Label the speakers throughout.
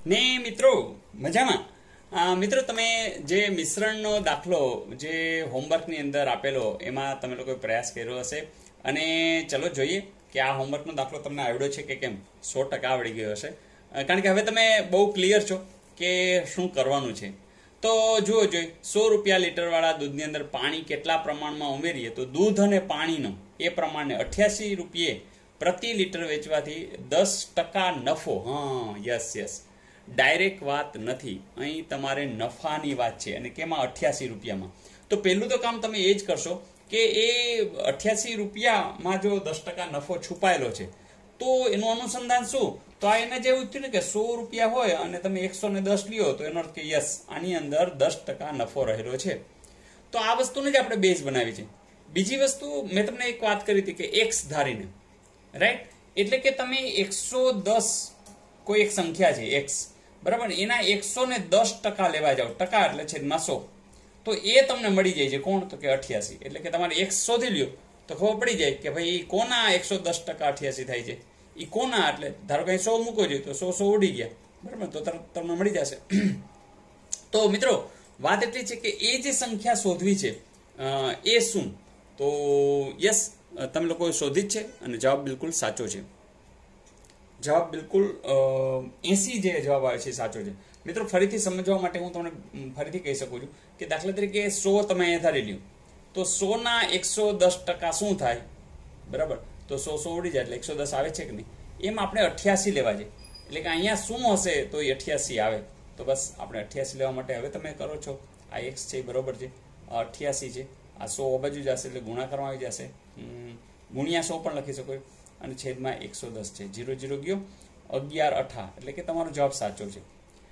Speaker 1: ને મિત્રો મજામાં? મિત્રો તમે જે મિશ્રણનો દાખલો જે હોમવર્કની અંદર આપેલો એમાં તમે લોકોએ પ્રયાસ કર્યો હશે અને ચલો જોઈએ કે આ હોમવર્કનો દાખલો તમને આવડ્યો છે કે કેમ. 100% આવડી ગયો હશે, કારણ કે હવે તમે બહુ ક્લિયર છો કે શું કરવાનું છે. તો જુઓ જોઈએ, 100 રૂપિયા લીટરવાળા દૂધની અંદર પાણી કેટલા પ્રમાણમાં ઉમેરીએ તો દૂધ અને પાણીનો એ પ્રમાણને 88 રૂપિયે પ્રતિ લીટર વેચવાથી 10% નફો. હા, યસ, ડાયરેક્ટ વાત નથી, અહીં તમારે નફાની વાત છે અને કેમાં 88 રૂપિયામાં. તો પહેલું તો કામ તમે એ જ કરશો કે એ 88 રૂપિયામાં જો 10% નફો છુપાયેલો છે તો એનું અનુસંધાન શું? તો આ એને જેવું થયું ને કે 100 રૂપિયા હોય અને તમે 110 લ્યો તો એનો અર્થ કે યસ, આની અંદર 10% નફો રહેલો છે. તો આ વસ્તુને જ આપણે બેઝ બનાવી છે. બીજી વસ્તુ મેં તમને એક વાત કરી હતી કે એક્સ ધારીને, રાઈટ? એટલે કે તમે 110 કોઈ એક સંખ્યા છે એક્સ, બરાબર, એના 110% લેવા જાઓ, ટકા એટલે છેદમાં 100, તો એ તમને મળી જાય છે કોણ? તો કે 88. એટલે કે તમારે x શોધી લ્યો તો ખબર પડી જાય કે ભાઈ કોના 110% 88 થાય છે, એ કોના. એટલે ધારો કે 100 મૂકો જોઈએ તો 100 ઉડી ગયા, બરાબર, તો તમને મળી જશે. તો મિત્રો વાત એટલી છે કે એ જે સંખ્યા શોધવી છે એ શું? તો યસ, તમે લોકોએ શોધી જ છે અને જવાબ બિલકુલ સાચો છે. જવાબ બિલકુલ 80 જે જવાબ આવે છે સાચો છે. મિત્રો ફરીથી સમજવા માટે હું તમને ફરીથી કહી શકું છું કે દાખલા તરીકે 100 તમે અહીંયા ધારી લ્યો તો 100 ના 110% શું થાય? બરાબર, તો 100 ઉડી જાય એટલે 110 આવે છે કે નહીં? એમ આપણે 88 લેવા છે. એટલે કે અહીંયા શું હશે તો એ 88 આવે. તો બસ આપણે 88 લેવા માટે હવે તમે કરો છો, આ x છે બરોબર છે, આ 88 છે, આ 100 બાજુ જશે એટલે ગુણાકારમાં આવી જશે, ગુણ્યા 100 પણ લખી શકો અને છેદમાં 110 છે. 0 0 ગયો, 11 8, એટલે કે તમારો જવાબ સાચો છે.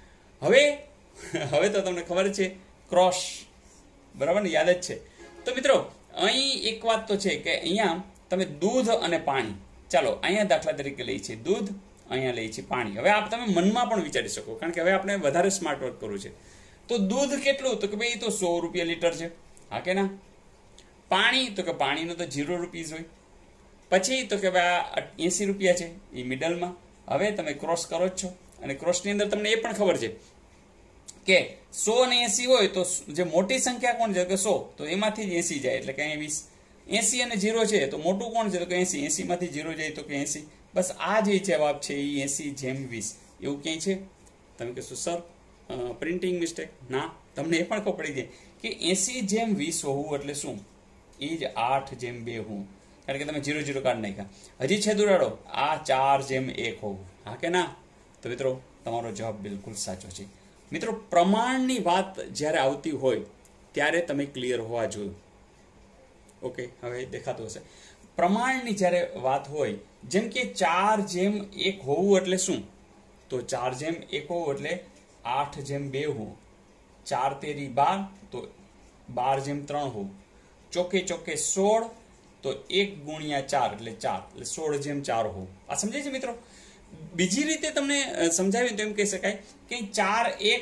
Speaker 1: હવે તો તમને ખબર છે ક્રોસ, બરાબર ને? યાદ જ છે. તો મિત્રો અહીં એક વાત તો છે કે અહીંયા તમે દૂધ અને પાણી, ચાલો અહીંયા દાખલા તરીકે લઈ છે દૂધ, અહીંયા લઈ છે પાણી. હવે આપ તમે મનમાં પણ વિચારી શકો, કારણ કે હવે આપણે વધારે સ્માર્ટ વર્ક કરવું છે. તો દૂધ કેટલું? તો કે ભાઈ તો 100 રૂપિયા લીટર છે, હા કે ના? પાણી તો કે પાણીનો તો 0 રૂપીસ હોય. પછી તો કે ભાઈ 80 રૂપિયા છે, એ મિડલમાં. હવે તમે ક્રોસ કરો જ છો અને ક્રોસની અંદર તમને એ પણ ખબર છે કે 100 અને 80 હોય તો જે મોટી સંખ્યા કોણ છે કે 100, તો એમાંથી જ 80 જાય એટલે કે અહીંયા 20. 80 અને 0 છે તો મોટું કોણ છે તો કે 80, 80 માંથી 0 જાય તો કે 80. બસ આ જે જવાબ છે એ 80/20. એવું ક્યાંય છે? તમે કહેશો સર પ્રિન્ટિંગ મિસ્ટેક. ના, તમને એ પણ ખબર પડી જાય કે 80/20 હોવું એટલે શું? એ જ 8/2 હોવું, કારણ કે તમે 0 0 કાઢી નાખ્યા. હજી છેદ ઉડાડો, આ 4/1 હોવું, હા કે ના? તો મિત્રો તમારો જવાબ બિલકુલ સાચો છે. મિત્રો પ્રમાણની વાત જ્યારે આવતી હોય ત્યારે તમે ક્લિયર હોવા જોઈએ. ઓકે, હવે દેખાતું હશે. પ્રમાણની જ્યારે વાત હોય, જેમ કે 4/1 હોવું એટલે શું? તો 4/1 હોવું એટલે 8/2 હોવું. 4 તેરી 12, તો 12/3 હોવું. ચોકે 16, તો 1 ગુણ્યા 4 એટલે 4, એટલે 16/4 હોવું. આ સમજાય છે મિત્રો? બીજી રીતે તમને સમજાવ્યું તો એમ કહી શકાય કે 4x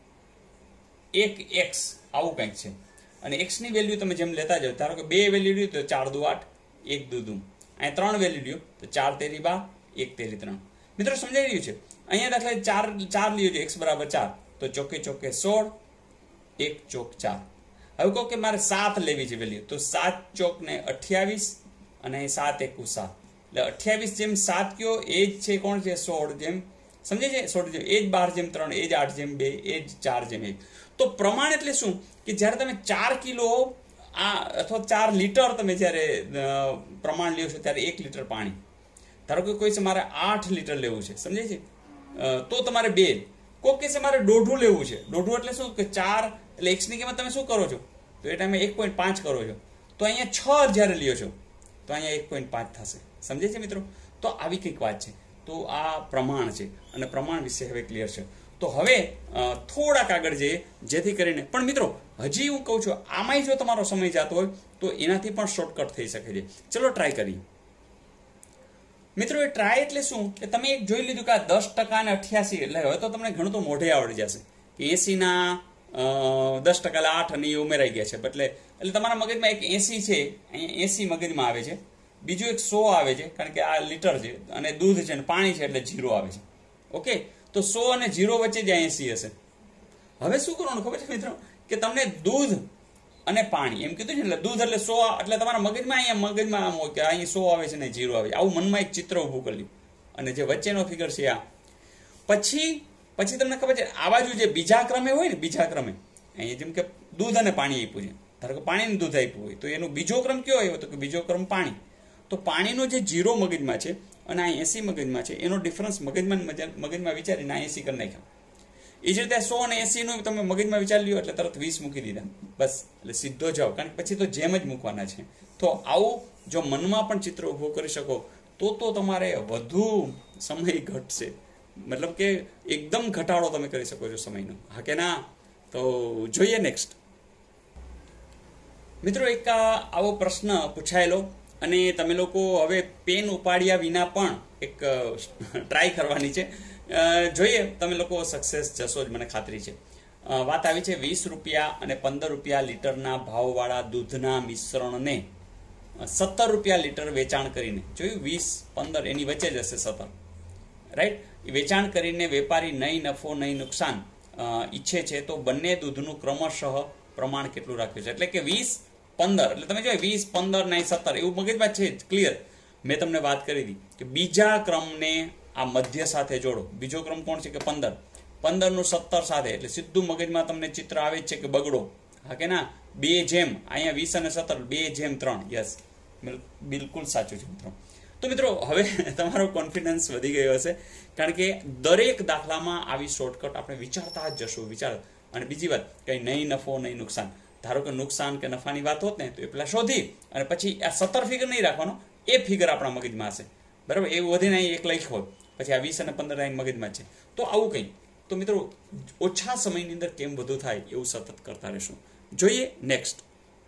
Speaker 1: 1x આવું કંઈક છે અને x ની વેલ્યુ તમે જેમ લેતા જાઓ, ધારો કે 2 વેલ્યુ લ્યો તો 4 દુ 8, 1 દુ 2, અહીંયા 3 વેલ્યુ લ્યો તો 4 તેરી 12, 1 તેરી 3. મિત્રો સમજાઈ રહ્યું છે? અહીંયા દાખલા 4 લ્યો છે, x બરાબર 4, તો ચોકે 16, 1 ચોક 4. હવે કહો કે મારે 7 લેવી છે વેલ્યુ, તો 7 ચોક ને 28 અને 7 એકુ 7, એટલે 28/7 કયો એ જ છે કોણ છે? 16 સમજે છે? 16 એ જ 12/3, એ જ 8/2, એ જ 4/1. તો પ્રમાણ એટલે શું? કે જ્યારે તમે 4 કિલો અથવા 4 લીટર તમે જ્યારે પ્રમાણ લ્યો છો ત્યારે 1 લીટર પાણી, ધારો કે કોઈ છે મારે 8 લીટર લેવું છે, સમજે છે? તો તમારે 2, કોઈ કે છે મારે 1.5 લેવું છે. 1.5 એટલે શું? કે 4 એટલે x ની કિંમત તમે શું કરો છો? તો એ ટાઈમે 1.5 કરો છો. તો અહીંયા 6 જ્યારે લ્યો છો તો અહીંયા 1.5 થશે. સમજે છે મિત્રો? તો આવી કંઈક વાત છે. તો આ પ્રમાણ છે અને પ્રમાણ વિશે હવે ક્લિયર છે. તો હવે થોડાક આગળ જઈએ જેથી કરીને, પણ મિત્રો હજી હું કહું છું આમાંય જો તમારો સમય જતો હોય તો એનાથી પણ શોર્ટકટ થઈ શકે છે. ચલો ટ્રાય કરીએ. મિત્રો એ ટ્રાય એટલે શું કે તમે એક જોઈ લીધું કે આ 10% અને 88, એટલે હવે તો તમને ઘણું તો મોઢે આવડી જશે કે 80 ના 10% એટલે 8 અને એ ઉમેરાઈ ગયા છે. એટલે તમારા મગજમાં એક 80 છે, અહીંયા 80 મગજમાં આવે છે, બીજું એક 100 આવે છે કારણ કે આ લીટર છે અને દૂધ છે અને પાણી છે એટલે 0 આવે છે. ઓકે, તો 100 અને 0 વચ્ચે જ 80 હશે. હવે શું કરવાનું ખબર છે મિત્રો, કે તમને દૂધ અને પાણી એમ કીધું છે, એટલે દૂધ એટલે 100, એટલે તમારા મગજમાં આમ હોય કે અહીં 100 આવે છે ને 0 આવે, આવું મનમાં એક ચિત્ર ઊભું કરી લ્યું. અને જે વચ્ચેનો ફિગર છે આ પછી તમને ખબર છે આ બાજુ જે બીજા ક્રમે હોય ને, બીજા ક્રમે અહીંયા જેમ કે દૂધ અને પાણી આપ્યું છે, ધારો કે પાણીને દૂધ આપ્યું હોય તો એનો બીજો ક્રમ કયો આવ્યો, તો કે બીજો ક્રમ પાણી. તો પાણીનો જે 0 મગજમાં છે અને આ 80 મગજમાં છે, એનો ડિફરન્સ મગજમાં વિચારીને આ 80 કરી નાખ્યા. એ જ રીતે 100 અને 80 નું તમે મગજમાં વિચારી લ્યો એટલે તરત 20 મૂકી દીધા, બસ એટલે સીધો જાવ, કારણ કે પછી તો જેમ જ મૂકવાના છે. તો આવું જો મનમાં પણ ચિત્ર ઊભું કરી શકો તો તમારે વધુ સમય ઘટશે, મતલબ કે એકદમ ઘટાડો તમે કરી શકો છો સમયનો, હા કે ના? તો જોઈએ નેક્સ્ટ. મિત્રો એક આવો પ્રશ્ન પૂછાયેલો, અને તમે લોકો હવે પેન ઉપાડ્યા વિના પણ એક ટ્રાય કરવાની છે. જોઈએ તમે લોકો સક્સેસ જશો જ, મને ખાતરી છે. વાત આવી છે 20 રૂપિયા અને 15 રૂપિયા લીટરના ભાવવાળા દૂધના મિશ્રણને 17 રૂપિયા લીટર વેચાણ કરીને, જોયું 20-15 એની વચ્ચે જ હશે 17, રાઈટ? વેચાણ કરીને વેપારી નહીં નફો નહીં નુકસાન ઈચ્છે છે, તો બંને દૂધનું ક્રમશઃ પ્રમાણ કેટલું રાખ્યું છે? એટલે કે 20-15, એટલે તમે જોઈએ 20-15 નહીં 17 એવું મગજમાં છે ક્લિયર. મેં તમને વાત કરી હતી કે બીજા ક્રમને આ મધ્ય સાથે જોડો. બીજો ક્રમ કોણ છે? કે 15 નું 17 સાથે, એટલે સીધું મગજમાં તમને ચિત્ર આવે છે કે બગડો, હા કે ના? 2 અહીંયા 20 અને 17 2:3, યસ બિલકુલ સાચું છે મિત્રો. તો મિત્રો હવે તમારો કોન્ફિડન્સ વધી ગયો હશે, કારણ કે દરેક દાખલામાં આવી શોર્ટકટ આપણે વિચારતા જ જશું, અને બીજી વાત કંઈ નહીં નફો નહીં નુકસાન, ધારો કે નુકસાન કે નફાની વાત હોત ને તો એ પેલા શોધી અને પછી આ 17 ફિગર નહીં રાખવાનો, એ ફિગર આપણા મગજમાં હશે, બરાબર? એવું વધીને અહીં એક લખ્યો હોય, પછી આ 20 અને 15 અહીં મગજમાં છે. તો આવું કંઈ, તો મિત્રો ઓછા સમયની અંદર કેમ બધું થાય એવું સતત કરતા રહેશું. જોઈએ નેક્સ્ટ.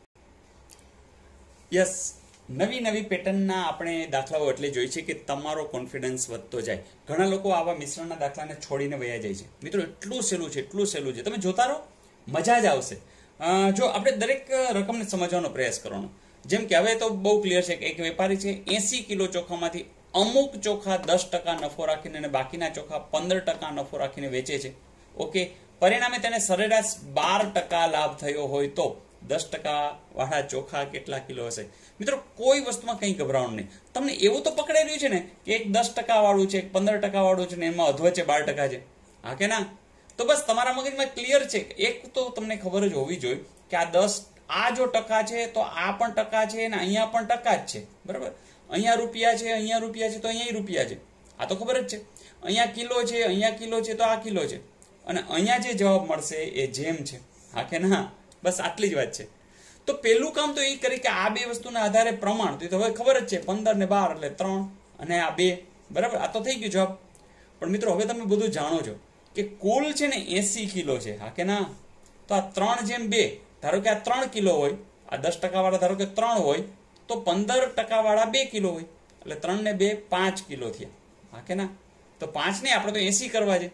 Speaker 1: યસ, નવી પેટર્નના આપણે દાખલાઓ એટલે જોઈએ છે કે તમારો કોન્ફિડન્સ વધતો જાય. ઘણા લોકો આવા મિશ્રણના દાખલાને છોડીને વયા જાય છે. મિત્રો એટલું સહેલું છે, તમે જોતા રહો, મજા જ આવશે. જો આપણે દરેક રકમને સમજવાનો પ્રયાસ કરવાનો. જેમ કે હવે તો બહુ ક્લિયર છે કે એક વેપારી છે 80 કિલો ચોખામાંથી અમુક ચોખા 10% નફો રાખીને અને બાકીના ચોખા 15% નફો રાખીને વેચે છે. ઓકે, પરિણામે તેને સરેરાશ 12% લાભ થયો હોય તો 10% વાળા ચોખા કેટલા કિલો હશે? મિત્રો કોઈ વસ્તુમાં કંઈ ગભરાવાનું નહીં. તમને એવું તો પકડાઈ રહ્યું છે ને કે એક 10% વાળું છે, એક 15% વાળું છે ને એમાં અધવચ્ચે 12% છે, હા કે ના? તો બસ તમારા મગજમાં ક્લિયર છે. એક તો તમને ખબર જ હોવી જોઈએ કે આ જો ટકા છે તો આ પણ ટકા છે ને અહીંયા પણ ટકા જ છે, બરાબર? અહીંયા રૂપિયા છે, અહીંયા રૂપિયા છે તો અહીંયા રૂપિયા છે, આ તો ખબર જ છે. અહીંયા કિલો છે, અહીંયા કિલો છે તો આ કિલો છે, અને અહીંયા જે જવાબ મળશે એ જેમ છે, હા કે ના? બસ આટલી જ વાત છે. તો પહેલું કામ તો એ કરી કે આ બે વસ્તુના આધારે પ્રમાણ, તો હવે ખબર જ છે 15 ને 12 એટલે 3 અને આ 2, બરાબર? આ તો થઈ ગયું જવાબ. પણ મિત્રો હવે તમે બધું જાણો છો કે કુલ છે ને 80 કિલો છે, હા કે ના? તો આ 3:2, ધારો કે આ 3 કિલો હોય, આ 10% વાળા ધારો કે 3 હોય, તો 15% વાળા 2 કિલો હોય, એટલે 3 ને 2 5 કિલો થયા, હા કે ના? તો 5 ને આપણે તો 80 કરવા છે,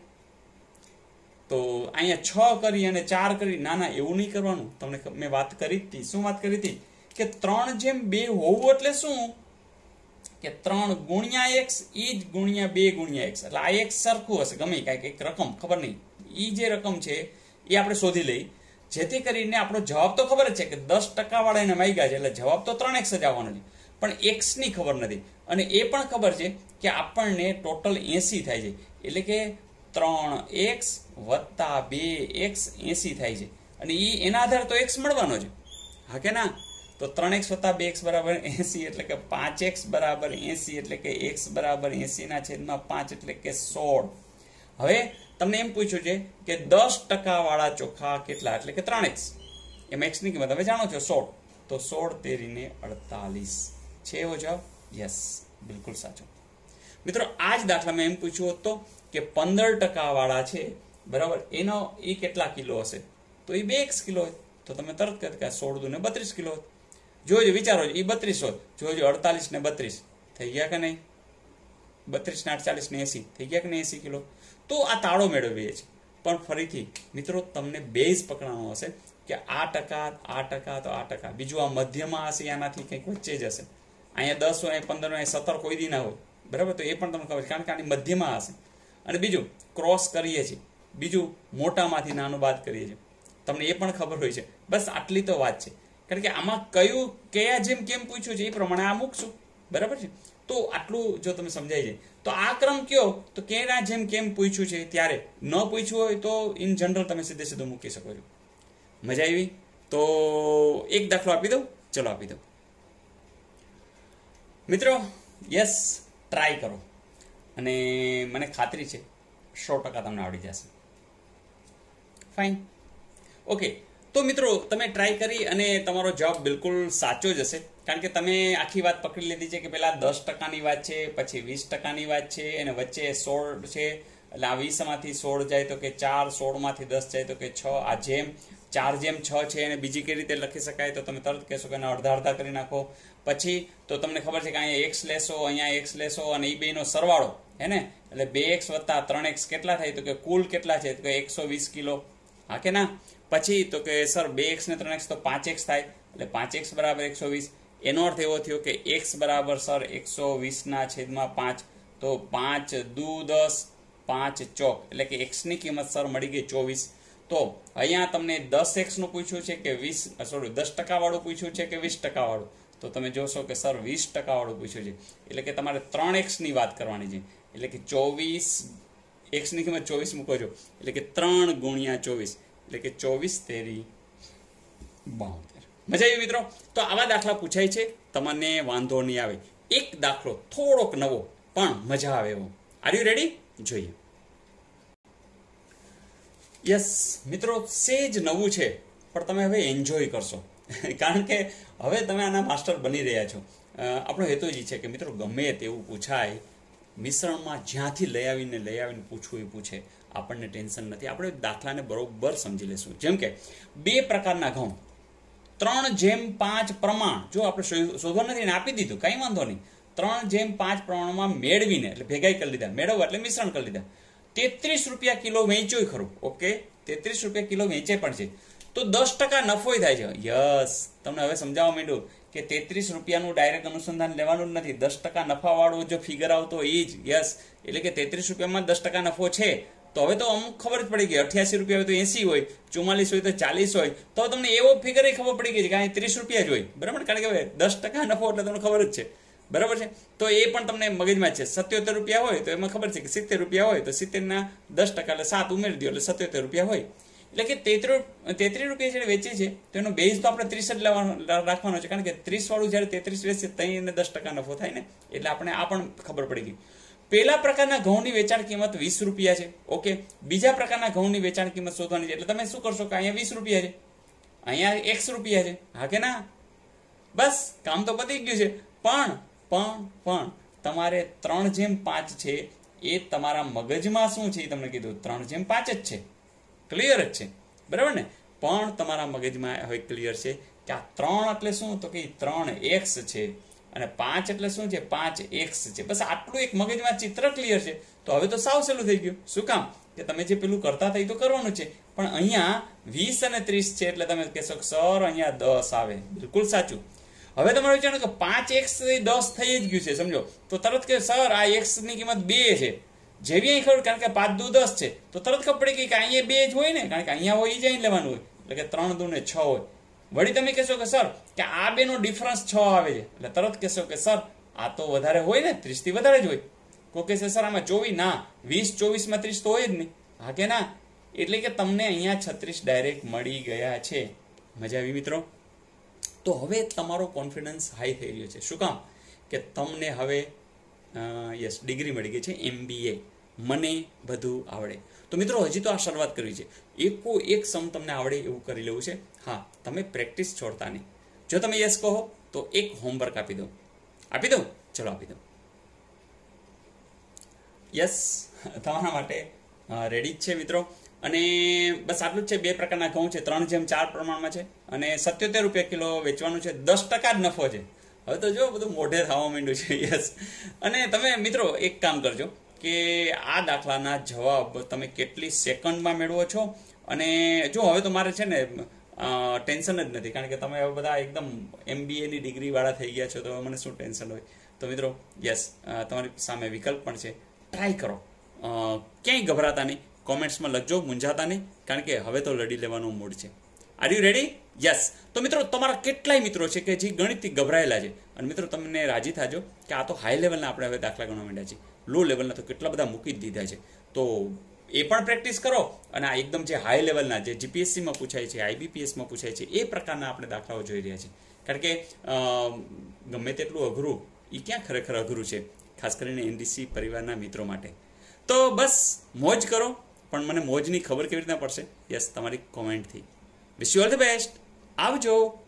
Speaker 1: તો અહીંયા 6 કરી અને 4 કરી, ના એવું નહીં કરવાનું. તમને મેં વાત કરી હતી, શું વાત કરી હતી? કે 3:2 હોવું એટલે શું? કે 3 ગુણ્યા x ઈ જ ગુણ્યા 2 ગુણ્યા x, એટલે આ x સરખું હશે, ગમે કાંઈક એક રકમ, ખબર નહીં, ઈ જે રકમ છે એ આપણે શોધી લઈ, જેથી કરીને આપણો જવાબ તો ખબર જ છે કે 10% વાળા એને માગ્યા છે, એટલે જવાબ તો 3x જ આવવાનો છે, પણ x ની ખબર નથી. અને એ પણ ખબર છે કે આપણને ટોટલ 80 થાય છે, એટલે કે 3x વત્તા 2x 80 થાય છે, અને એના આધારે તો x મળવાનો છે, હા કે ના? તો 3x વત્તા 2x બરાબર 80, એટલે કે 5x બરાબર 80, એટલે કે x બરાબર 80/5 એટલે કે 16. હવે તમને એમ પૂછ્યું છે કે 10% વાળા ચોખા કેટલા, એટલે કે 3x, એમાં x ની કિંમત હવે જાણો છો 16, તો 16 તેરીને 48 છે એવો જવાબ. યસ, બિલકુલ સાચો. મિત્રો આ જ દાખલામાં એમ પૂછ્યું હતું કે 15% વાળા છે, બરાબર, એનો એ કેટલા કિલો હશે? તો એ 2x કિલો હોય, તો તમે તરત કહે કે 16 દુને 32 કિલો હોય. જોજો, વિચારો, એ 32 હોય, જોજો 48 ને 32 થઈ ગયા કે નહીં? 32 ને 48 ને 80 થઈ ગયા કે નહીં? 80 કિલો. તો આ તાળો મેળવીએ છીએ. પણ ફરીથી મિત્રો તમને બેઝ પકડવાનો હશે કે આ ટકા તો આ ટકા, બીજું આ મધ્યમાં હશે, આનાથી કંઈક વચ્ચે જ હશે. અહીંયા 10 હોય, 15 હોય, 17 કોઈ દી ના હોય, બરાબર? તો એ પણ તમને ખબર છે, કારણ કે આની મધ્યમાં હશે. અને બીજું ક્રોસ કરીએ છીએ, બીજું મોટામાંથી નાનું બાદ કરીએ છીએ, તમને એ પણ ખબર હોય છે. બસ આટલી તો વાત છે. કારણ કે આમાં કયા જેમ કેમ પૂછ્યું છે એ પ્રમાણે આ મૂકશું, બરાબર છે. તો આટલું જો તમે સમજાય જાય તો આ ક્રમ કયો, તો કેના જેમ કેમ પૂછ્યું છે ત્યારે, ન પૂછ્યું હોય તો ઇન જનરલ તમે સીધું મૂકી શકો છો. મજા આવી? તો એક દાખલો આપી દઉં, ચલો આપી દઉં મિત્રો. યસ, ટ્રાય કરો અને મને ખાતરી છે 100% તમને આવડી જશે. Fine, okay. તો મિત્રો તમે ટ્રાય કરી અને તમારો જવાબ બિલકુલ સાચો જ હશે. કારણ કે તમે આખી વાત પકડી લીધી છે કે પહેલા 10%ની વાત છે, પછી 20%ની વાત છે, અને વચ્ચે 16 છે. એટલે આ 20માંથી 16 જાય તો કે 4, 16માંથી 10 જાય તો કે 6. આ જેમ 4/6 છે એને બીજી કઈ રીતે લખી શકાય, તો તમે તરત કહેશો કે અડધા કરી નાખો. પછી તો તમને ખબર છે કે અહીંયા x લેશો, અહીંયા x લેશો, અને એ બેનો સરવાળો હે ને, એટલે 2x + 3x કેટલા થાય, તો કે કુલ કેટલા છે, તો કે 120 કિલો. હા કે ના? પછી તો કે સર 2x ને 3x તો 5x થાય, એટલે 5x = 120. એનો અર્થ એવો થયો કે x બરાબર સર 120/5, તો 5 દુ 10, 5 ચોક, એટલે કે x ની કિંમત સર મળી ગઈ 24. તો અહીંયા તમને 10x નું પૂછ્યું છે કે 10% વાળું પૂછ્યું છે કે 20% વાળું, તો તમે જોશો કે સર 20% વાળું પૂછ્યું છે. એટલે કે તમારે 3x ની વાત કરવાની છે. એટલે કે 24, x ની કિંમત 24 મૂકો છો, એટલે કે 3 × 24, એટલે કે 24 × 3 = 72. મજા આવી મિત્રો? તો આવા દાખલા પૂછાય છે, તમને વાંધો નહીં આવે. એક દાખલો થોડોક નવો પણ મજા આવે એવો. Are you ready? જોઈએ. યસ મિત્રો, સેજ નવું છે પણ તમે હવે એન્જોય કરશો. કારણ કે હવે તમે આના માસ્ટર બની રહ્યા છો. આપણો હેતુ જ છે કે મિત્રો ગમે તેવું પૂછાય, મિશ્રણમાં જ્યાંથી લઈ આવીને પૂછવું એ પૂછે, આપણને ટેન્શન નથી. આપણે દાખલાને બરોબર સમજી લેશું. જેમ કે 2 પ્રકારના ઘઉં, 3/5 પ્રમાણ, જો આપણે શોધવા નથી આપી દીધું, કઈ વાંધો નહીં. 3/5 પ્રમાણમાં મેળવીને, એટલે ભેગાઈ કરી લીધા, મેળવવા એટલે મિશ્રણ કરી લીધા, 33 રૂપિયા કિલો વેચ્યું ખરું. ઓકે, 33 રૂપિયા કિલો વેચે પણ છે, તો 10% નફો થાય છે. યસ, તમને હવે સમજાવવા માંડ્યું કે 33 રૂપિયાનું ડાયરેક્ટ અનુસંધાન લેવાનું જ નથી. 10% નફાવાળું જો ફિગર આવતો એ જ. યસ, એટલે કે 33 રૂપિયામાં 10% નફો છે. તો હવે તો અમુક ખબર જ પડી ગઈ, 88 રૂપિયા હોય તો 80 હોય, 44 હોય તો 40 હોય, તો તમને એવો ફિગર ખબર પડી ગઈ કે અહીં 30 રૂપિયા જ હોય. બરાબર? કારણ કે હવે 10% નફો એટલે તમને ખબર જ છે. બરાબર છે? તો એ પણ તમને મગજમાં છે. 77 રૂપિયા હોય તો એમાં ખબર છે કે 70 રૂપિયા હોય તો 70 ના 10% એટલે 7 ઉમેરી દો એટલે 77 રૂપિયા હોય. એટલે કે 33 રૂપિયા જ્યારે વેચે છે તો એનો બેઝ તો આપણે 30 જ રાખવાનો છે. કારણ કે 30 વાળું જ્યારે 33 વેચે તો એને 10% નફો થાય ને, એટલે આપણે આ પણ ખબર પડી ગઈ. પહેલા પ્રકારના ઘઉંની વેચાણ કિંમત 20 રૂપિયા છે. ઓકે, બીજા પ્રકારના ઘઉંની વેચાણ કિંમત શોધવાની છે. એટલે તમે શું કરશો કે અહીંયા 20 રૂપિયા છે, અહીંયા x રૂપિયા છે. હા કે ના? બસ કામ તો પતી ગયું છે. પણ તમારે 3/5 છે એ તમારા મગજમાં શું છે એ તમને કીધું 3/5 જ છે, ક્લિયર જ છે. બરાબર ને? પણ તમારા મગજમાં હવે ક્લિયર છે કે આ 3 એટલે શું, તો કે 3x છે, અને 5 એટલે શું છે, 5x છે. બસ આટલું એક મગજમાં ચિત્ર ક્લિયર છે. તો હવે તો સાવ સહેલું થઈ ગયું. શું કામ? કે તમે જે પેલું કરતા હતા એ તો કરવાનું છે, પણ અહીંયા 20 અને 30 છે એટલે તમે કહેશો કે સર અહીંયા 10 આવે. બિલકુલ સાચું. હવે તમારે વિચારો કે 5x 10 થઈ જ ગયું છે, સમજો. તો તરત કે સર આ x ની કિંમત 2 છે. જેવી અહીં ખબર, કારણ કે 5 દુ 10 છે, તો તરત ખબર પડી ગઈ કે અહીંયા 2 જ હોય ને, કારણ કે અહીંયા હોય જ અહીં લેવાનું હોય, એટલે કે 3 દુ 6 હોય. વળી તમે કહેશો કે સર કે આ બેનો ડિફરન્સ 6 આવે છે, એટલે તરત કહેશો કે સર આ તો વધારે હોય ને, 30 થી વધારે જ હોય. કોઈ કહેશે સર આમાં 24, ના 20 24 માં 30 તો હોય જ નહીં. હા કે ના? એટલે કે તમને અહીંયા 36 ડાયરેક્ટ મળી ગયા છે. મજા આવી મિત્રો? તો હવે તમારો કોન્ફિડન્સ હાઈ થઈ રહ્યો છે. શું કામ? કે તમને હવે યસ ડિગ્રી મળી ગઈ છે MBA, મને બધું આવડે. તો મિત્રો હજી તો આ શરૂઆત કરવી છે. એક સમ તમને આવડે એવું કરી લેવું છે. હા, તમે પ્રેક્ટિસ છોડતા નહીં. જો તમે યસ કહો તો એક હોમવર્ક આપી દઉં. ચલો આપી દઉં. યસ, તમારા માટે રેડી જ છે મિત્રો. અને બસ આટલું જ છે. 2 પ્રકારના ઘઉં છે, 3/4 પ્રમાણમાં છે, અને 77 રૂપિયા કિલો વેચવાનું છે. 10% જ નફો છે. હવે તો જો બધું મોઢે થવા માંડ્યું છે. યસ, અને તમે મિત્રો એક કામ કરજો કે આ દાખલાના જવાબ તમે કેટલી સેકન્ડમાં મેળવો છો. અને જો હવે તો મારે છે ને ટેન્શન જ નથી, કારણ કે તમે હવે બધા એકદમ MBA ની ડિગ્રી વાળા થઈ ગયા છો, તો મને શું ટેન્શન હોય. તો મિત્રો યસ, તમારી સામે વિકલ્પ પણ છે. ટ્રાય કરો, ક્યાંય ગભરાતા નહીં, કોમેન્ટ્સમાં લખજો, મૂંઝાતા નહીં, કારણ કે હવે તો લડી લેવાનો મૂડ છે. Are you ready? યસ. તો મિત્રો તમારા કેટલાય મિત્રો છે કે જે ગણિતથી ગભરાયેલા છે, અને મિત્રો તમને રાજી થાજો કે આ તો હાઈ લેવલના આપણે હવે દાખલા ગણવા માંડ્યા છે, લો લેવલના તો કેટલા બધા મૂકી જ દીધા છે. તો એ પણ પ્રેક્ટિસ કરો, અને આ એકદમ જે હાઈ લેવલના જે જીપીએસસીમાં પૂછાય છે, આઈબીપીએસમાં પૂછાય છે, એ પ્રકારના આપણે દાખલાઓ જોઈ રહ્યા છીએ. કારણ કે ગમે તેટલું અઘરું, એ ક્યાં ખરેખર અઘરું છે, ખાસ કરીને એનડીસી પરિવારના મિત્રો માટે. તો બસ મોજ કરો, પણ મને મોજની ખબર કેવી રીતના પડશે? યસ, તમારી કોમેન્ટથી. Wish you all the best. આવજો.